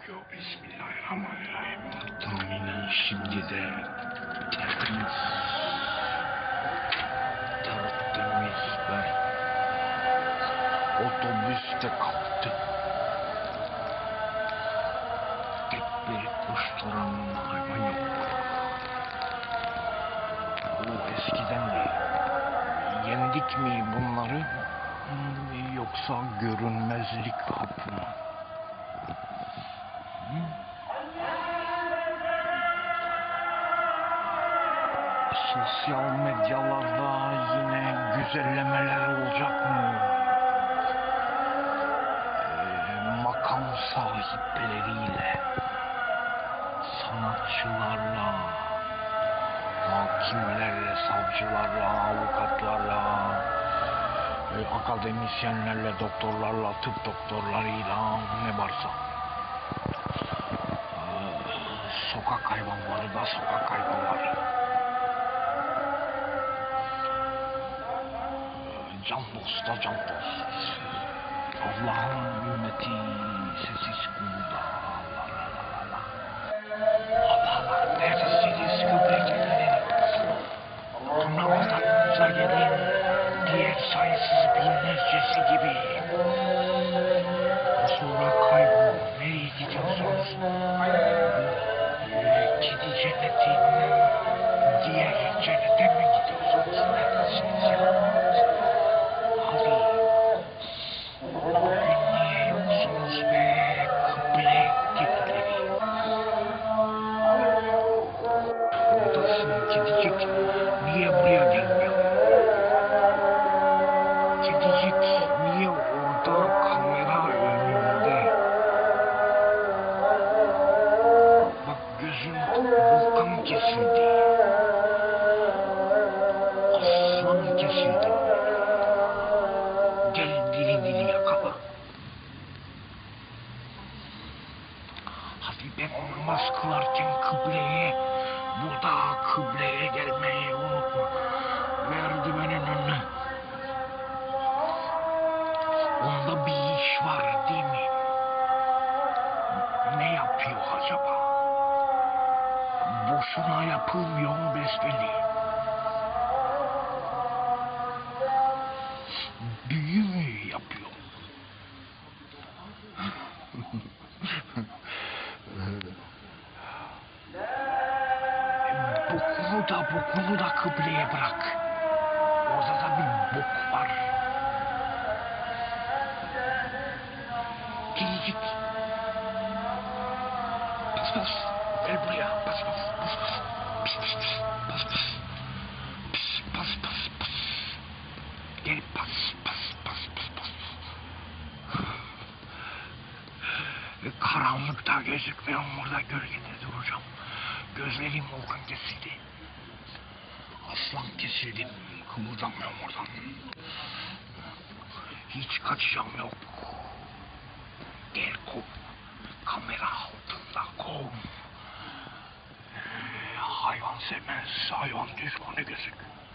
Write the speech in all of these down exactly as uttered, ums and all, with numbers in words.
çıkıyor. Bismillahirrahmanirrahim. Tahminen şimdi de tertemiz, tertemiz ben otobüste kalktı. Tek bir koşturan hayvan yok. Bu eskiden de yendik mi bunları, yoksa görünmezlik hapı mı? Sosyal medyalarda yine güzellemeler olacak mı? Ee, makam sahipleriyle, sanatçılarla, hakimlerle, savcılarla, avukatlarla, e, akademisyenlerle, doktorlarla, tıp doktorlarıyla, ne varsa. Ee, sokak hayvanları da sokak hayvanları. Can dost da can dost. Allah'ın ümmeti sessiz kulda. Allah Allah Allah. Allah Allah. Nefessiz kıbretinden. Namazlarınıza gelin. Diğer sayısız binlercesi gibi. Sonra kaybol. Nereye gidiyorsunuz? Kedi cennetinden diğer cennete mi gidiyorsunuz? Neredesiniz ya? Kedicik niye buraya gelmiyor? Kedicik niye orada kamera önünde? Bak gözün volkan kesildi. Aslan kesildi. Gel dili dili yakala. Hadi ben namaz kılarken kıbleye, burada kıbleye gelmeyi unutma. Merdivenin önüne. Onda bir iş var değil mi? Ne yapıyor acaba? Boşuna yapılmıyor mu besbelli? Büyü mü yapıyor? Bokunu da bokunu da kıbleye bırak. Orada da bir bok var. Kedicik. Pas pas. Gel buraya. Pas pas. Pas pas. Pis pis pis. Pas pas. Pis pas pas pas. Gel pas pas pas pas pas. Karanlıkta gözükmüyorum, burada gölgede duracağım. Gözlerim volkan kesildi. Aslan kesildim. Kımıldamıyorum oradan. Hiç kaçacağım yok. Gel kov. Kamera altında kov. Ee, hayvan sevmez, hayvan düşmanı gözük.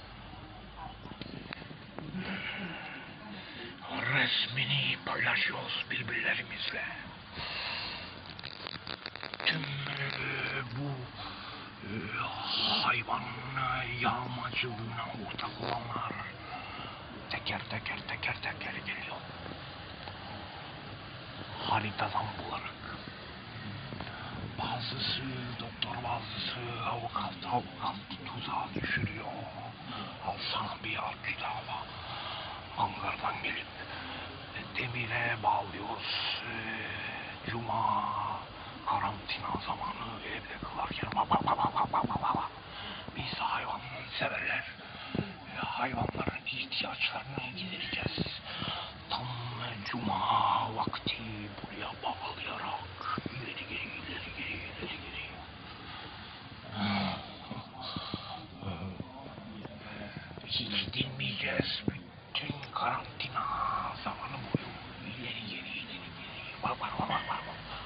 Resmini paylaşıyoruz birbirlerimizle. Tüm e, bu e, hayvan yağmacılığına ortak olanlar teker teker teker teker geliyor. Haritadan bularak. Bazısı doktor, bazısı avukat, avukat tuzağa düşürüyor. Al sana bir akü dava. Ankara'dan gelip demire bağlıyoruz. E, Cuma karantina zamanı evde kılarken baba baba baba baba. Biz hayvan severler. Hayvanların ihtiyaçlarını gidereceğiz. Tam Cuma vakti buraya bağlayarak ileri geri ileri geri ileri geri. Hiç dinmeyeceğiz. Bütün karantina zamanı boyu ileri geri ileri geri. Bak bak bak bak.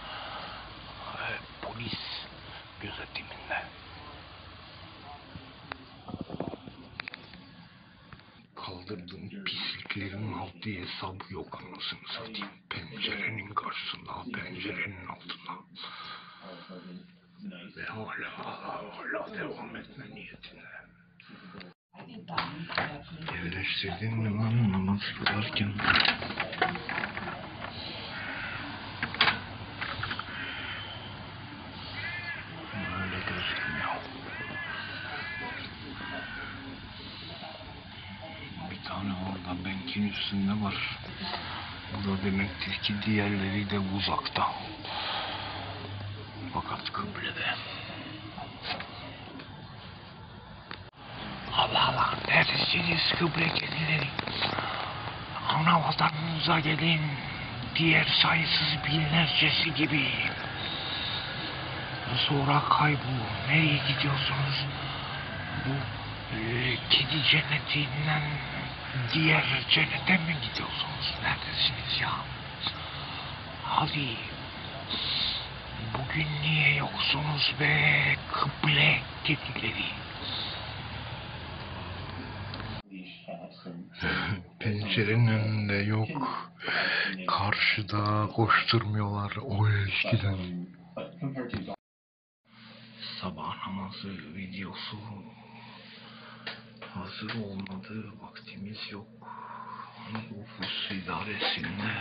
Polis gözetiminde. Kaldırdığım pisliklerin haddi hesabı yok anasını satayım. Pencerenin karşısında, pencerenin altında. hala devam etme niyetinde. Yerleştirdin mi lan namaz kılarken? Böyle gözükmüyor. Bir tane orada benkin üstünde var. Bu da demektir ki diğerleri de uzakta. Fakat kıblede. Allah Allah, neredesiniz kıble kedileri? Ana vatanınıza gelin. Diğer sayısız binlercesi gibi. Sonra kaybolun. Nereye gidiyorsunuz? Bu e, kedi cennetinden diğer cennete mi gidiyorsunuz? Neredesiniz ya? Hadi. Bugün niye yoksunuz be kıble kedileri? Pencerenin önünde yok. Karşıda koşturmuyorlar o eskiden. Sabah namazı videosu hazır olmadı. Vaktimiz yok. Nüfus idaresinde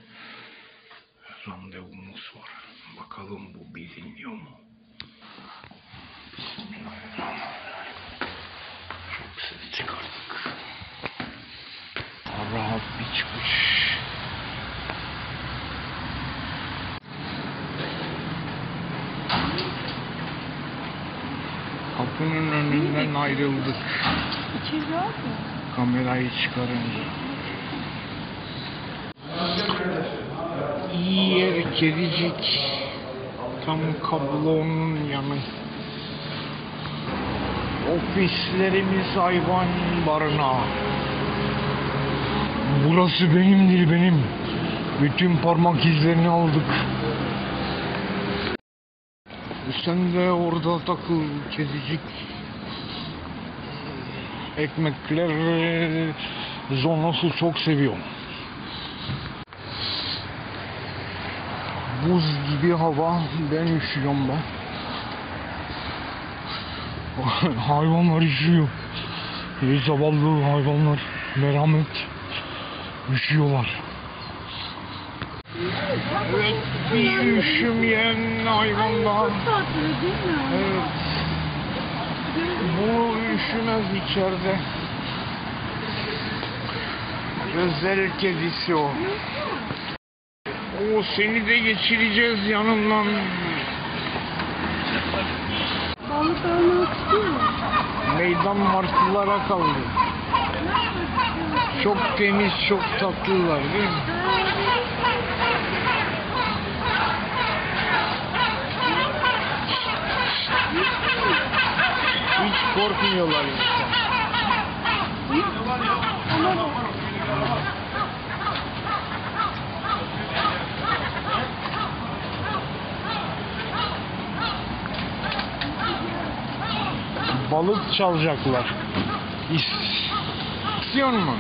randevumuz var. Bakalım bu biliniyor mu? Çok ses çıkardık. Rahat bir çıkış. Kapının önünden ayrıldık. İçeri rahat mı? Kamerayı çıkarınca. İyi yer kedicik. Tam kablonun yanı. Ofislerimiz hayvan barınağı. Burası benimdir benim. Bütün parmak izlerini aldık. Sen de orada takıl kedicik. Ekmekler zonası çok seviyorum. Buz gibi hava, ben üşüyorum ben. Hayvanlar üşüyor. Ey zavallı hayvanlar, merhamet. Üşüyorlar. Evet, bir üşümeyen hayvan daha. Evet. Bu üşümez içeride. Özel kedisi o. O seni de geçireceğiz yanından. Balık almak istiyor mu? Meydan martılara kaldı. Çok temiz, çok tatlılar değil mi? Hiç korkmuyorlar insan. Balık çalacaklar. İstiyor mu?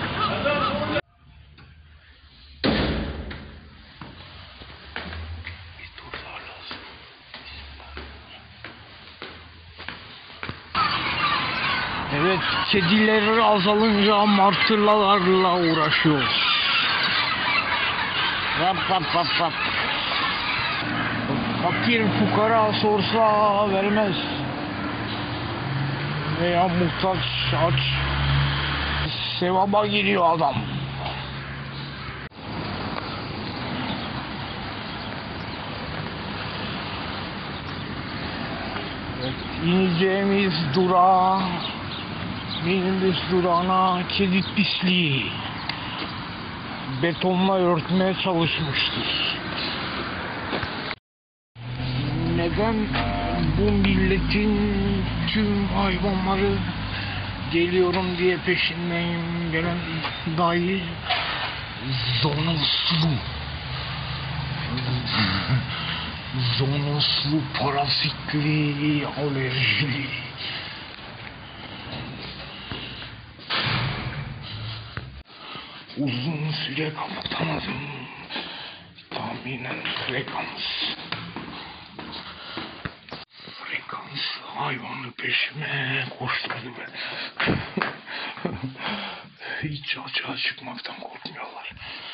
Evet, kediler azalınca martılarla uğraşıyoruz. Rap rap rap rap. Fakir fukara sorsa vermez. Veya muhtaç aç. Sevaba giriyor adam. Evet, ineceğimiz durağa minibüs durağına kedi pisliği betonla örtmeye çalışmıştır. Neden bu milletin tüm hayvanları geliyorum diye peşindeyim gelen dahi zonoslu zonoslu parazitli alerjili uzun süre kapatamadım. Tahminen frekans. Frekans hayvanlı peşime koşturdu beni. Hiç açığa çıkmaktan korkmuyorlar.